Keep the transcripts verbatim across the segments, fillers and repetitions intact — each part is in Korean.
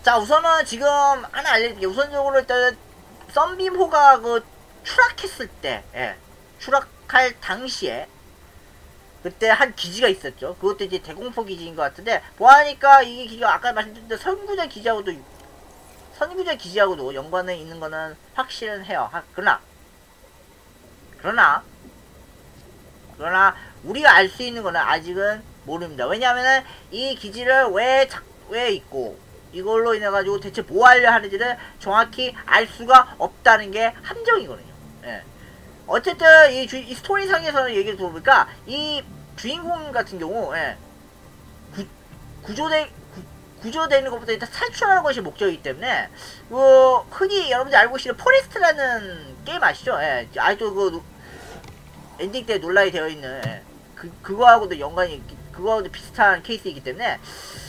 자, 우선은 지금 하나 알려드릴게요. 우선적으로 일단 썬빔호가 그 추락했을 때, 예, 추락할 당시에 그때 한 기지가 있었죠. 그것도 이제 대공포 기지인 것 같은데, 보아하니까 이 기지가 아까 말씀드린 선구자 기지하고도 선구자 기지하고도 연관에 있는 거는 확실은 해요. 하, 그러나 그러나 그러나 우리가 알 수 있는 거는 아직은 모릅니다. 왜냐하면은 이 기지를 왜, 왜 있고 이걸로 인해 가지고 대체 뭐 하려 하는지를 정확히 알 수가 없다는 게 함정이거든요. 예. 어쨌든 이, 주, 이 스토리상에서는 얘기를 들어보니까 이 주인공 같은 경우, 예, 구, 구조대 구, 구조되는 것보다 일단 탈출하는 것이 목적이기 때문에 뭐 흔히 여러분들 알고 계시는 포레스트라는 게임 아시죠? 예, 아직도 그 엔딩 때 논란이 되어 있는, 예, 그 그거하고도 연관이, 그거하고도 비슷한 케이스이기 때문에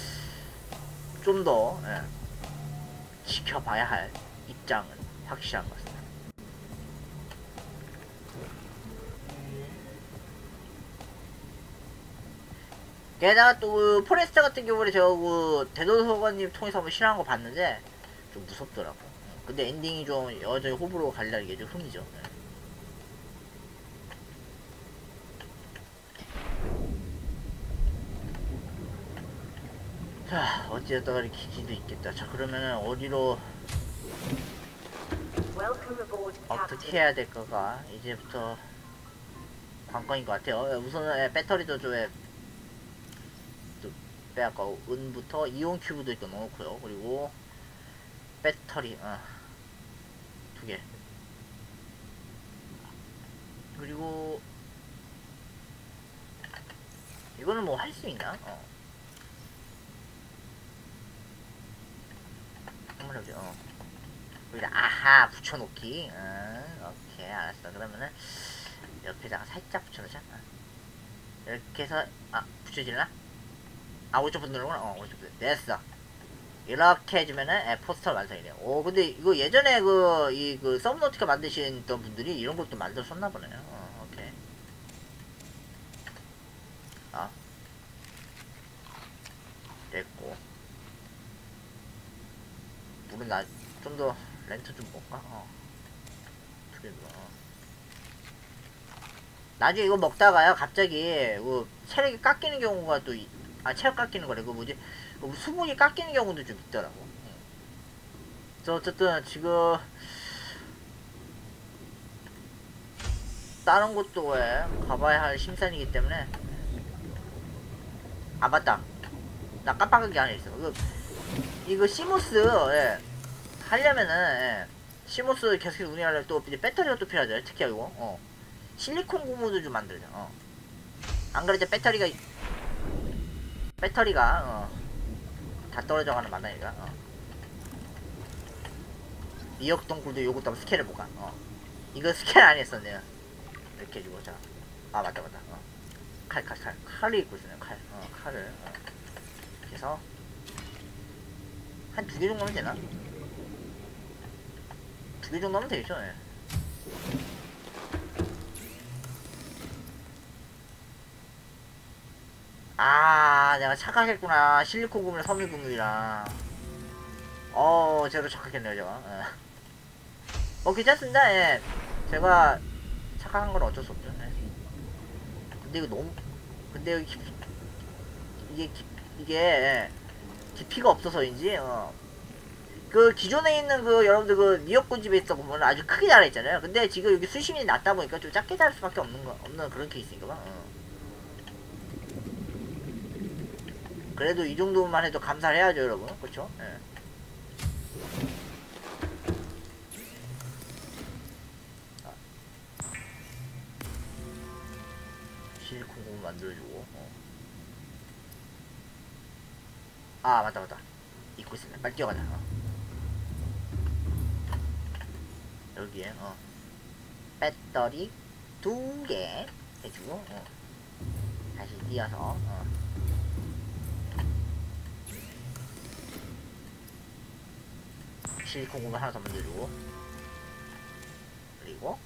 좀 더, 예, 지켜봐야 할 입장은 확실한 것 같습니다. 게다가 또 그 포레스트 같은 경우에 제가 그 대도서관님 통해서 한번 실험한 거 봤는데 좀 무섭더라고. 근데 엔딩이 좀 여전히 호불호 갈리는 게 좀 흥이죠. 네. 자, 어찌됐다가 기지도 있겠다. 자, 그러면은 어디로 어떻게 해야 될까가 이제부터 관건인 것 같아요. 우선은 배터리도 좀 빼앗고, 은부터 이온 큐브도 일단 넣어놓고요. 그리고 배터리, 어, 두 개. 그리고 이거는 뭐 할 수 있나? 어. 한번 해보죠. 어. 여기다 아하 붙여놓기. 어, 오케이, 알았어. 그러면은 옆에다가 살짝 붙여놓자. 어. 이렇게 해서, 아, 붙여질라? 아, 오른쪽 분 누르구나. 어, 오른쪽 분. 됐어. 이렇게 해주면은, 에, 포스터 완성이래요. 오, 근데 이거 예전에 그, 이, 그, 서브노티카 만드시던 분들이 이런 것도 만들었었나 보네요. 어, 오케이. 어. 됐고. 물은 나, 좀 더, 렌트 좀 볼까? 어. 두 개, 어. 나중에 이거 먹다가요, 갑자기, 그, 체력이 깎이는 경우가 또, 아, 체력 깎이는 거래. 그 뭐지? 수분이 깎이는 경우도 좀 있더라고. 그래서 어쨌든 지금 다른 곳도 왜 가봐야 할 심산이기 때문에. 아, 맞다. 나 깜빡한 게 하나 있어. 이거, 이거 시모스, 예, 하려면은, 예, 시모스 계속 운영하려면 또 이제 배터리가 또 필요하죠. 특히 이거, 어, 실리콘 고무도 좀 만들자. 어. 안 그래도 배터리가 배터리가 어, 다 떨어져가는 마당이가. 어. 미역동 굴도 요것도 한번 스캔을 볼까? 어. 이거 스캔 안 했어, 내가. 이렇게 해주고, 자. 아, 맞다, 맞다. 어. 칼, 칼, 칼. 칼이 있고 있어요, 칼. 어, 칼을. 어. 이렇게 해서. 한 두 개 정도면 되나? 두 개 정도면 되겠죠, 예. 아, 내가 착각했구나. 실리콘 구물, 섬유 구물이랑. 어, 제가 착각했네요, 제가. 예. 어, 괜찮습니다, 예. 제가 착각한 건 어쩔 수 없죠. 예. 근데 이거 너무, 근데 이거 깊, 이게 깊, 이게, 예, 깊이가 없어서인지, 어. 그 기존에 있는 그 여러분들 그 미역국 집에 있어 보면 아주 크게 자라 있잖아요. 근데 지금 여기 수심이 낮다 보니까 좀 작게 자랄 수밖에 없는 거, 없는 그런 케이스인가 봐. 어. 그래도 이 정도만 해도 감사를 해야죠, 여러분. 그렇죠? 예. 실리콘 고무 만들어주고. 어. 아, 맞다, 맞다. 잊고 있습니다. 빨리 뛰어가자. 어. 여기에, 어. 배터리 두 개 해주고, 어. 다시 뛰어서, 어. 실리콘 고무 하나 더 만들어주고, 그리고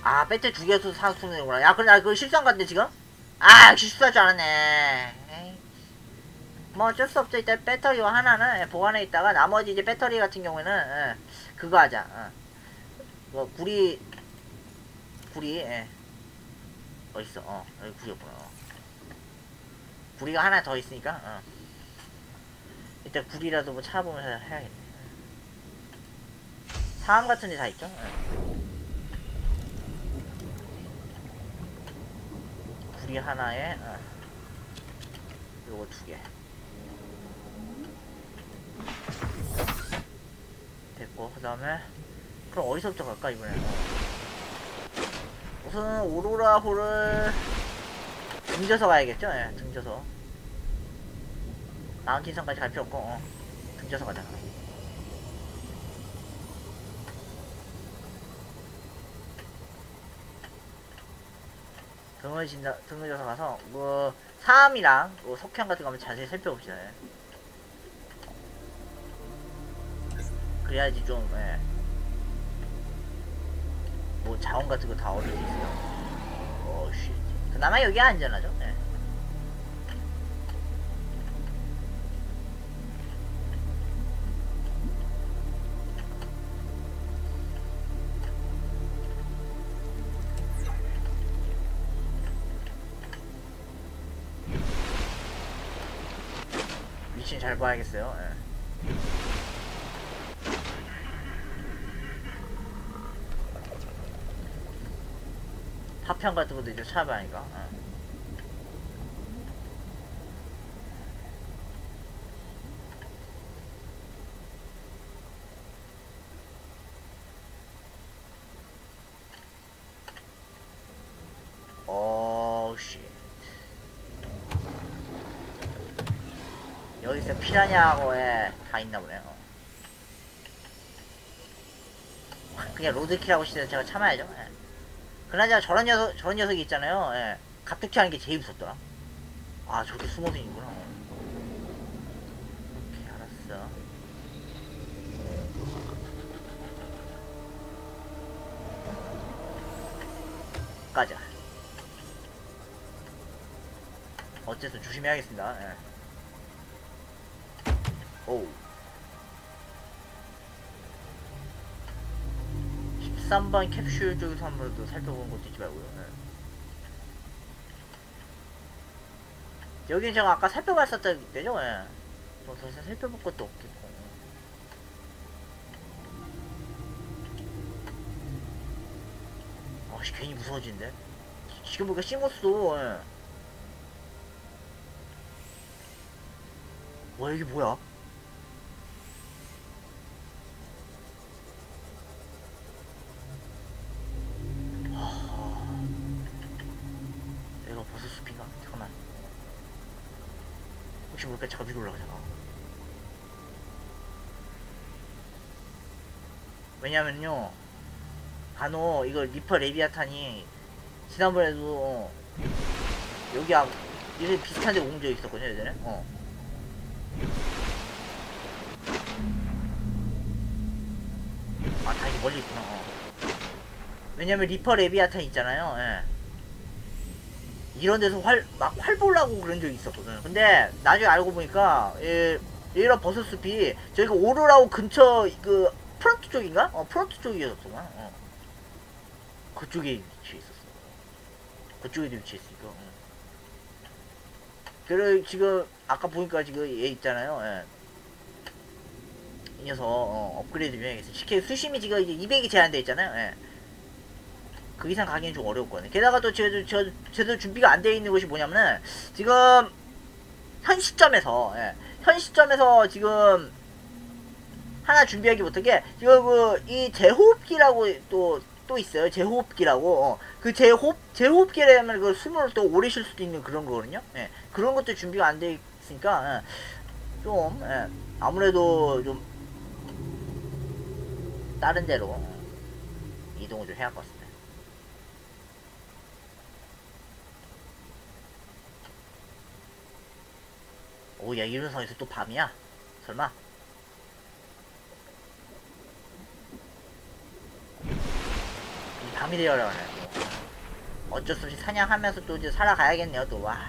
아, 배터리 두 개서 사서 되는구나. 야, 그래, 나 그거 실수한 것 같은데, 지금? 아, 실수할 줄 알았네. 에이. 뭐 어쩔 수 없죠. 일단 배터리 하나는 예, 보관해 있다가 나머지 이제 배터리 같은 경우에는 예, 그거 하자. 어. 뭐 구리 구리 예. 어딨어? 어 여기 구리였구나. 어. 구리가 하나 더 있으니까 어. 일단 구리라도 뭐 찾아보면서 해야겠네. 사암 같은 데 다 있죠? 예. 구리 하나에 어. 요거 두 개. 됐고 그 다음에 그럼 어디서부터 갈까 이번에? 우선 오로라호를 등져서 가야겠죠? 예, 등져서 마운틴선까지 갈 필요 없고 어, 등져서 가자. 등을 진다, 등을 져서 가서 뭐 사암이랑 뭐 석향 같은 거 한번 자세히 살펴봅시다. 예. 그래야지 좀 예. 뭐 자원 같은 거 다 얻을 수 있어요. 오씨. 그나마 여기 안전하죠. 예. 위치는 잘 봐야겠어요. 예. 파편 같은 것도 이제 찾아봐야니까. 어. 오씨. 여기서 피라냐하고에 다 있나 보네요. 어. 그냥 로드킬하고 싶어서 제가 참아야죠. 예. 그나저나 저런 녀석, 저런 녀석이 있잖아요. 예. 갑툭튀 하는 게 제일 무섭더라. 아, 저렇게 숨어서 있구나. 오케이, 알았어. 가자. 어쨌든 조심해야겠습니다. 예. 오우. 십삼 번 캡슐 쪽에서 한 번 더 살펴보는 것도 잊지 말고요. 네. 여기는 제가 아까 살펴봤었던 때죠? 예. 뭐 더 이상 살펴볼 것도 없겠고. 아씨, 괜히 무서워지는데? 지금 보니까 싱어스, 예. 와, 이게 뭐야? 버섯숲인가? 잠깐만. 혹시 모르니까 저 위로 올라가자. 어. 왜냐면요, 간혹 이거 리퍼 레비아탄이 지난번에도 여기 앞 이렇게 비슷한 데 온 적 있었거든요, 예전에. 어. 아, 다시 멀리 있구나. 어. 왜냐면 리퍼 레비아탄 있잖아요. 예. 이런 데서 활, 막 활 보려고 그런 적이 있었거든. 근데 나중에 알고 보니까 예, 얘랑 버섯숲이 저희가 오로라오 근처 그 프런트 쪽인가? 어, 프런트 쪽이었었구나. 어. 그쪽에 위치해 있었어. 그쪽에도 위치해 있으니까. 어. 그래 지금 아까 보니까 지금 얘 있잖아요. 예. 이 녀석 어, 업그레이드 좀 해야겠어. 시계 수심이 지금 이제 이백이 제한돼 있잖아요. 예. 그 이상 가기는 좀 어려웠거든요. 게다가 또 제도, 저, 제대로 준비가 안 되어 있는 것이 뭐냐면은, 지금, 현 시점에서, 예, 현 시점에서 지금, 하나 준비하기 못하게, 지금 그, 이 제호흡기라고 또, 또 있어요. 제호흡기라고. 어, 그 제호흡, 제호흡기라면 그 숨을 또 오래 쉴 수도 있는 그런 거거든요. 예, 그런 것도 준비가 안 되어 있으니까, 예, 좀, 예, 아무래도 좀, 다른 데로, 이동을 좀 해야 할 것 같습니다. 오, 야, 이런 상황에서 또 밤이야? 설마? 밤이 되어가네. 어쩔 수 없이 사냥하면서 또 이제 살아가야겠네요. 또 와.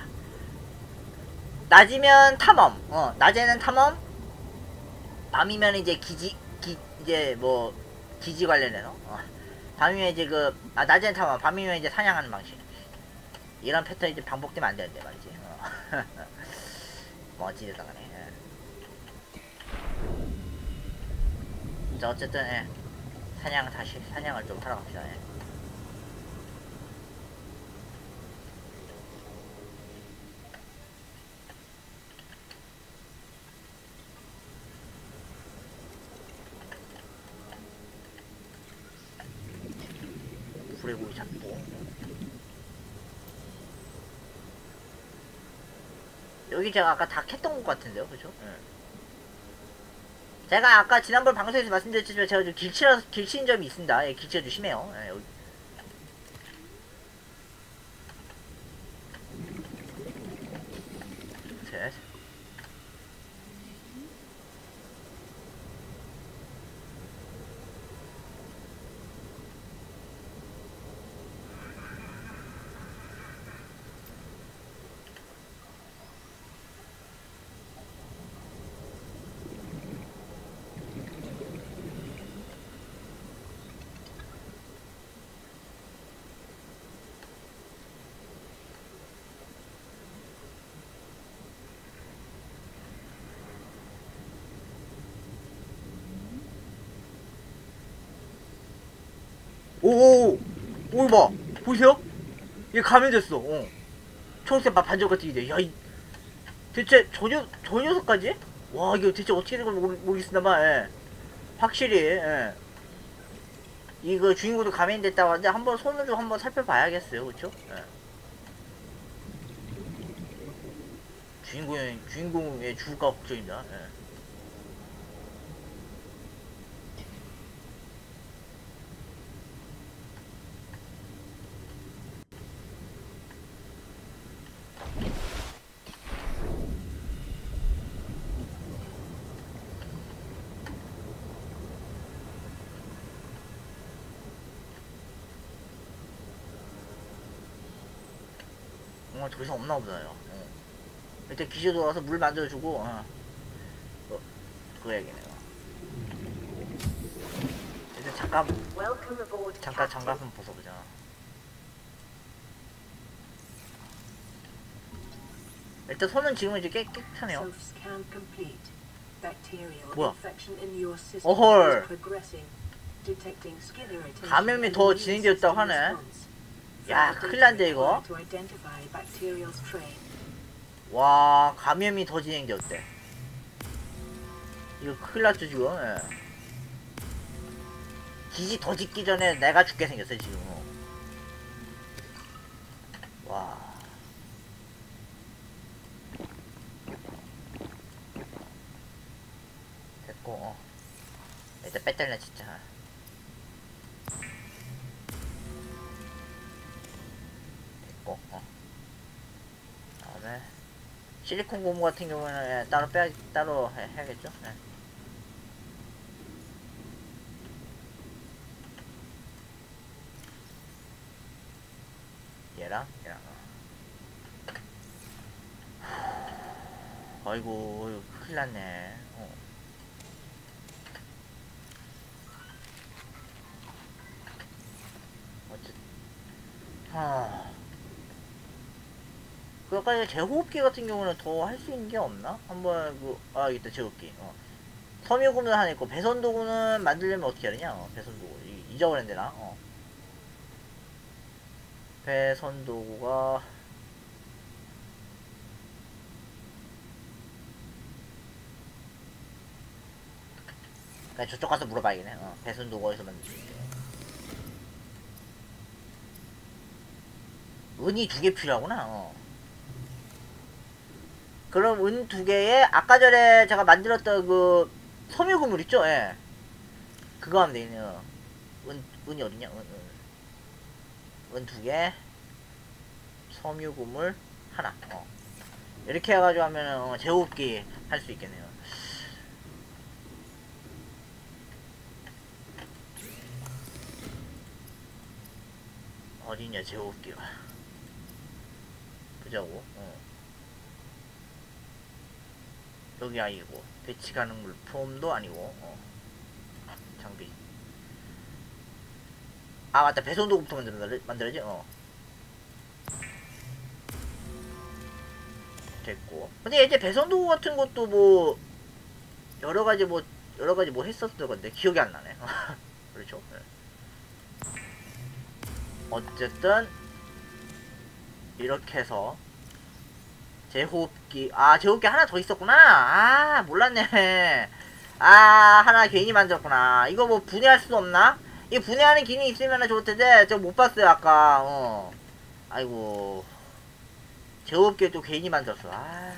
낮이면 탐험. 어 낮에는 탐험. 밤이면 이제 기지 기 이제 뭐 기지 관련해서. 어. 밤이면 이제 그 아 낮에는 탐험. 밤이면 이제 사냥하는 방식. 이런 패턴이 이제 반복되면 안 되는데 말이지. 어. 뭐 어찌되다가네. 예. 자 어쨌든 예. 사냥 다시 사냥을 좀 하러 갑시다. 예. 불의 고기 잡고 여기 제가 아까 다 캤던 것 같은데요, 그죠? 예. 제가 아까 지난번 방송에서 말씀드렸지만 제가 좀 길치라 길치인 점이 있습니다. 예, 길치가 좀 심해요. 예, 여기. 셋. 오오오! 오, 봐! 보이세요? 얘 감염됐어, 어. 초록색 막 반절 같은 게 야, 이, 대체, 저 녀, 저 녀석까지? 와, 이거 대체 어떻게 된 건지 모르, 모르겠습니다만, 예. 확실히, 예. 이거 주인공도 감염됐다고 하는데, 한번 손을 좀 한번 살펴봐야겠어요, 그쵸? 예. 주인공의, 주인공의 죽을까 걱정입니다, 예. 어, 더 이상 없나 보다요. 어. 일단 기지로 돌아와서 물 만들어주고, 어. 어, 그래야겠네요. 일단 잠깐, 잠깐 장갑 한번 벗어보자. 일단 손은 지금 이제 깨, 깨끗하네요. 뭐야? 어헐. 감염이 더 진행되었다고 하네. 야, 큰일난데 이거. 와, 감염이 더 진행되었대. 이거 큰일났죠 지금. 예. 기지 더 짓기 전에 내가 죽게 생겼어 지금. 와. 됐고. 어. 일단 빼달래 진짜. 됐고. 어. 다음에 실리콘 고무 같은 경우는 예, 따로 빼 따로 해, 해야겠죠. 예. 얘랑 얘랑. 어. 아이고 큰일났네. 어. 어쨌. 하. 그 아까 제호흡기 같은 경우는 더 할 수 있는 게 없나? 한번 그 아 있다 제호흡기. 어. 섬유구는 하나 있고 배선도구는 만들려면 어떻게 하느냐? 어, 배선도구 이, 잊어버렸는데나. 어. 배선도구가 그냥 저쪽 가서 물어봐야겠네. 어. 배선도구 어디서 만들 수 있게. 은이 두 개 필요하구나. 어. 그럼 은 두 개에 아까 전에 제가 만들었던 그 섬유구물 있죠? 예. 그거 하면 되겠네요. 은, 은이 어딨냐? 은, 은. 은 두 개. 섬유구물 하나. 어. 이렇게 해가지고 하면은 어, 제호흡기 할 수 있겠네요. 어디냐 제호흡기가. 보자고. 어. 여기 아니고 배치 가능 물품도 아니고. 어. 장비. 아 맞다, 배송도구부터 만들어, 만들어야지. 어. 됐고. 근데 이제 배송도구 같은 것도 뭐 여러가지 뭐 여러가지 뭐 했었던 건데 기억이 안 나네. 그렇죠. 네. 어쨌든 이렇게 해서 제호흡기, 아 제호흡기 하나 더 있었구나. 아 몰랐네. 아 하나 괜히 만졌구나. 이거 뭐 분해할 수 없나? 이 분해하는 기능이 있으면 좋을 텐데 저 못 봤어요 아까. 어. 아이고 제호흡기 또 괜히 만졌어. 아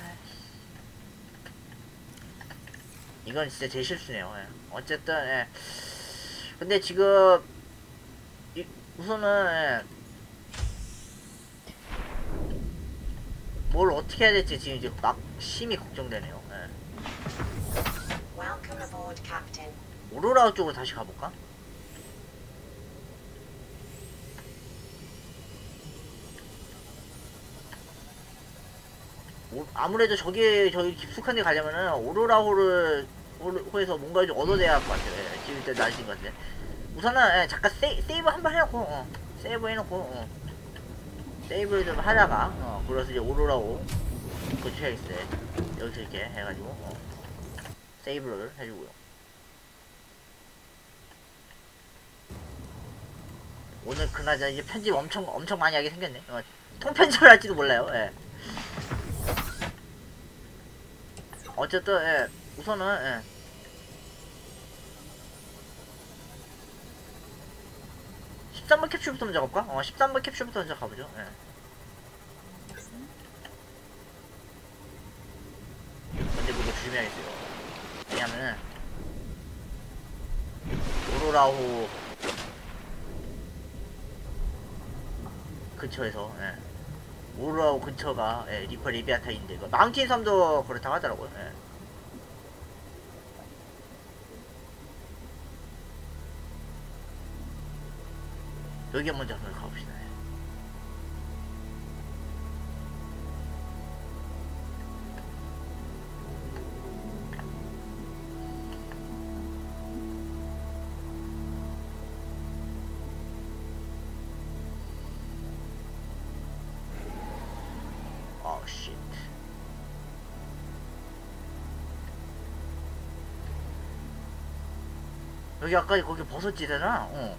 이건 진짜 제 실수네요. 예. 어쨌든 예. 근데 지금 이, 우선은 예. 뭘 어떻게 해야 될지 지금 이제 막 심히 걱정되네요. 예. 오로라 쪽으로 다시 가볼까? 오, 아무래도 저기 저기 깊숙한 데 가려면은 오로라호를 호에서 뭔가 좀 얻어내야 할 것 같아요. 예, 지금 일단 날씨인 것 같은데 우선은 예, 잠깐 세이, 세이브 한번 해놓고 어, 세이브 해놓고 어, 세이브를 좀 하다가 어, 그래서 이제 오로라호 근처에 있어요. 여기서 이렇게 해가지고 어, 세이브를 해주고요. 오늘 그나저나 이제 편집 엄청 엄청 많이 하게 생겼네. 어, 통편집을 할지도 몰라요. 예. 어쨌든 예, 우선은 예. 십삼 번 캡슐부터 먼저 가볼까? 어 십삼 번 캡슐부터 먼저 가보죠. 예. 근데 그거 조심해야겠어요. 왜냐면은 오로라호 근처에서 예. 오로라호 근처가 예, 리퍼 리비아타인데 그 마운틴 섬도 그렇다고 하더라고요. 예. 여기 먼저 한번 가봅시다. 예. 어, 쉣. 여기 아까 거기 버섯지대잖아. 어.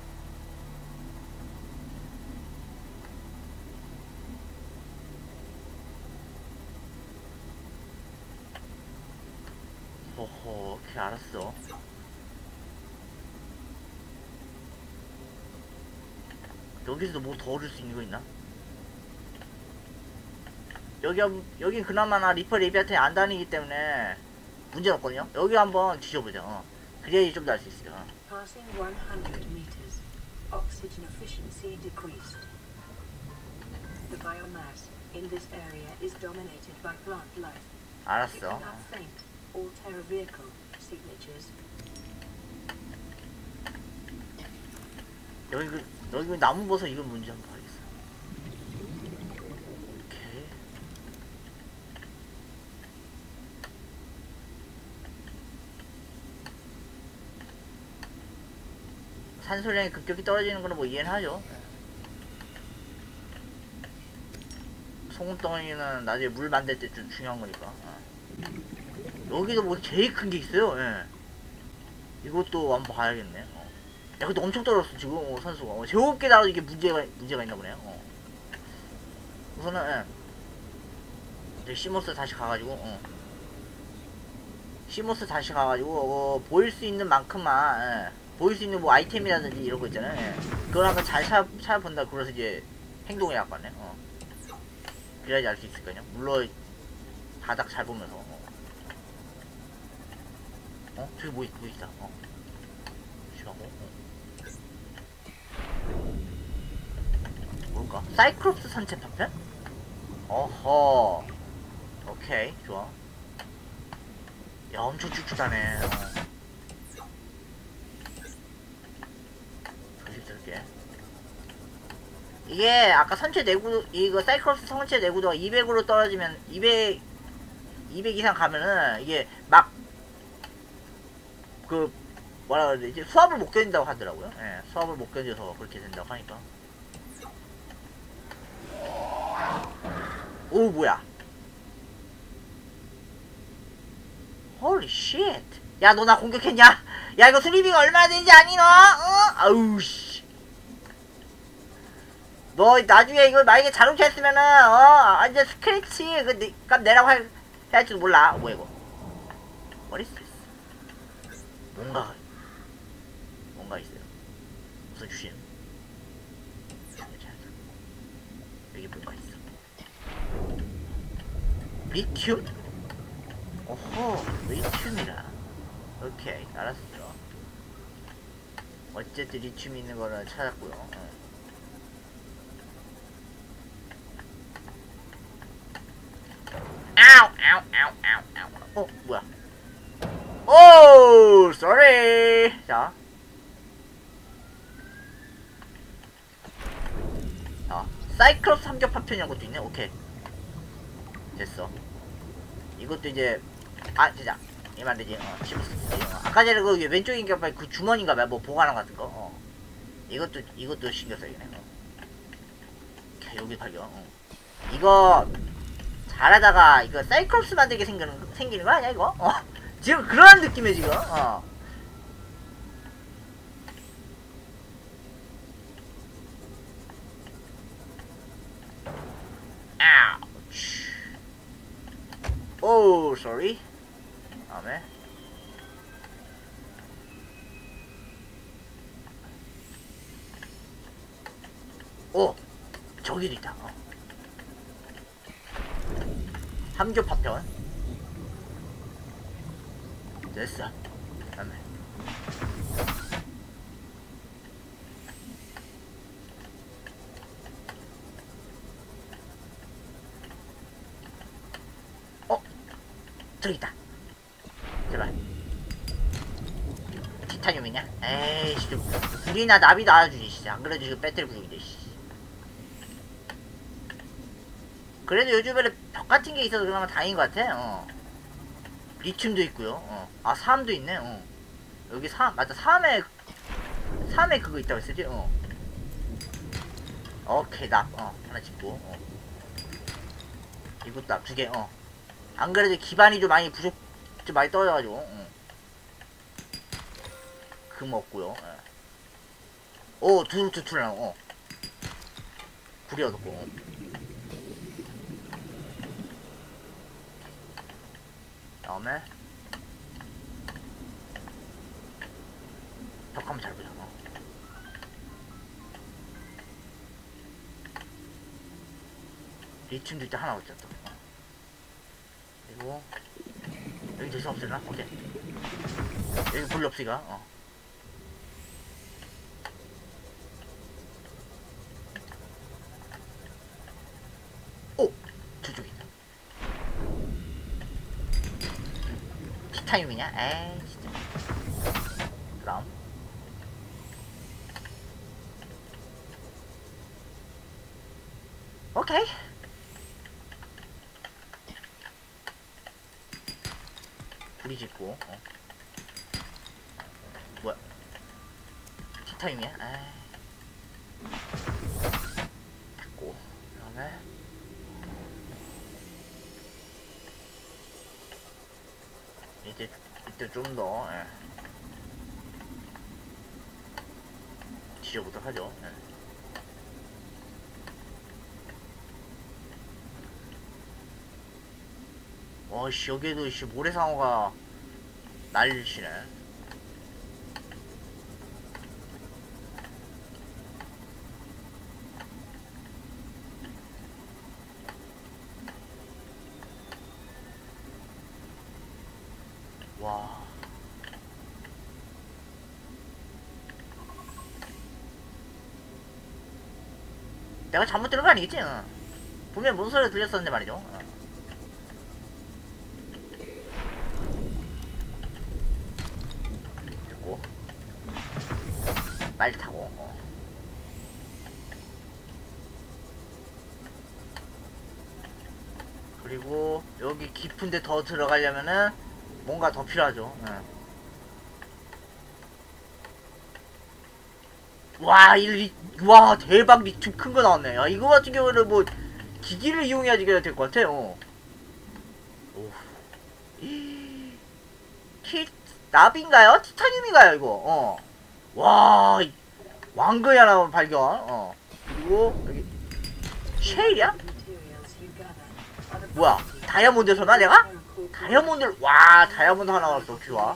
호호, 오케이 알았어. 여기서도 뭐 더 얻을 수 있는 거 있나? 여기 여기 그나마나 리퍼 레비아탄이 안 다니기 때문에 문제는 없거든요. 여기 한번 뒤져보자. 어. 그래야지 좀 더 알 수 있어요. 어. Passing one hundred meters, oxygen efficiency decreased. The biomass in this area is dominated by plant life. It 알았어. cannot faint all terror vehicle signatures. 여기 그 여기 나무 버섯 이건 뭔지 한번 봐야겠어. 오케이. 산소량이 급격히 떨어지는 거는 뭐 이해는 하죠. 소금덩어리는 나중에 물 만들 때 좀 중요한 거니까. 어. 여기도 뭐 제일 큰 게 있어요. 예. 이것도 한번 봐야겠네. 어. 야, 근데 엄청 떨어졌어 지금 어, 산소가. 어, 제호흡기 나도 이게 문제가 문제가 있나 보네요. 어. 우선은 예. 이제 시모스 다시 가가지고 어. 시모스 다시 가가지고 어, 보일 수 있는 만큼만 예. 보일 수 있는 뭐 아이템이라든지 이런 거 있잖아요. 예. 그걸 한번 잘 찾아, 찾아본다. 그래서 이제 행동을 해야 할 거 같네. 어. 그래야지 알 수 있을 거냐. 물론 바닥 잘 보면서. 어, 어? 저기 뭐, 있, 뭐 있다. 어. 조심하고. 어. 뭘까? 사이클롭스 산책 편편? 어허. 오케이, 좋아. 야, 엄청 쭉쭉하네. 어. 조심 들게. 이게 아까 선체 내구 이거 사이클롭스 선체 내구도가 이백으로 떨어지면 이백 이백 이상 가면은 이게 막 그 뭐라 그래야 되지? 수압을 못 견딘다고 하더라고요. 예, 수압을 못 견뎌서 그렇게 된다고 하니까. 오, 뭐야? 홀리 쉣. 야, 너 나 공격했냐? 야, 이거 수리비가 얼마나 되는지 아니, 너? 어? 아우, 씨. 너 나중에 이거 만약에 자동차 했으면은, 어, 완전 스크래치, 그, 값 내라고 할, 할지도 몰라. 어, 뭐야, 이거? What is this? 뭔가, 뭔가 있어요. 웃어주시는. 여기 뭔가 있어. 리튬? 오호, 리튬이라. 오케이, 알았어. 어쨌든 리튬이 있는 거는 찾았고요. 어. 아우, 아우, 아우, 아우, 아우. 어, 뭐야? 오, sorry. 자. 아, 사이클롭스 삼겹 파편이란 것도 있네. 오케이. 됐어. 이것도 이제, 아, 진짜. 이만 되지. 어, 집었어. 어. 아까 전에 그 왼쪽인가 봐. 그 주머니인가 봐. 뭐 보관함 같은 거. 어. 이것도, 이것도 신경 써야겠네. 어. 오케이, 여기 발견. 어. 이거, 잘하다가, 이거 사이클롭스 만들게 생기는, 생기는 거 아니야, 이거? 어. 지금 그런 느낌이야, 지금. 어. 아우치. 오, sorry. 다음에. 오, 저기도 있다. 어. 함교 파편. 됐어. 다음에. 어, 저기 있다. 제발. 티타늄이냐? 에이씨, 불이나 나비 나와주지, 진짜. 안 그래도 지금 배터리 부족인데, 씨. 그래도 요즘에는 벽 같은 게 있어서 그나마 다행인 것 같아. 어. 리튬도 있고요. 어. 아, 사암도 있네. 어. 여기 사암, 맞다. 사암에, 사암에 그거 있다고 했었지? 어. 오케이, 나, 어. 하나 찍고, 어. 이것도 나, 두 개, 어. 안 그래도 기반이 좀 많이 부족, 좀 많이 떨어져가지고, 어. 금 없고요. 어. 오, 두루트 투랑, 어. 불이 얻었고, 어. 다음에 벽 한번 잘 보자. 어. 리튬도 일단 하나 얻었다. 어. 그리고 여기 될 수 없으나? 오케이. 여기 불이 없으니까. 어. 오! 저쪽에 있다. 티타늄이냐? 에이 진짜. 그럼 오케이. 불이 짓고. 어. 뭐야? 티타늄이야? 에이. 됐고. 그다음에 이제 이때 좀 더 예. 지져보도록 하죠. 예. 어씨, 여기에도 씨 모래상어가 난리치네. 와. 내가 잘못 들은 거 아니겠지? 응. 분명 무슨 소리가 들렸었는데 말이죠. 응. 됐고. 말 타고. 어. 깊은데 더 들어가려면은 뭔가 더 필요하죠. 예. 와, 이, 와, 대박 리튬 큰 거 나왔네. 야, 이거 같은 경우는 뭐, 기기를 이용해야지 될 것 같아요. 오. 키, 납인가요? 티타늄인가요, 이거? 어. 와, 왕건이 하나 발견. 어. 그리고, 여기, 쉐일이야? 뭐야, 다이아몬드 설마 내가? 다이아몬드, 와, 다이아몬드 하나 나왔어. 좋아.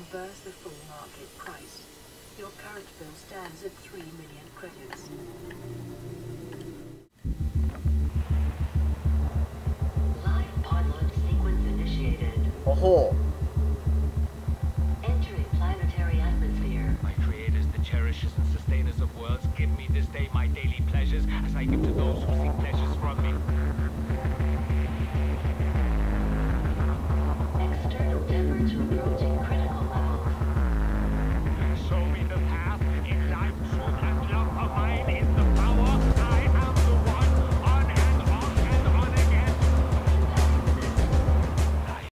어호. Entering planetary atmosphere. My creators, the cherishers and sustainers of worlds, give me this day my daily pleasures as I give to those who seek pleasure.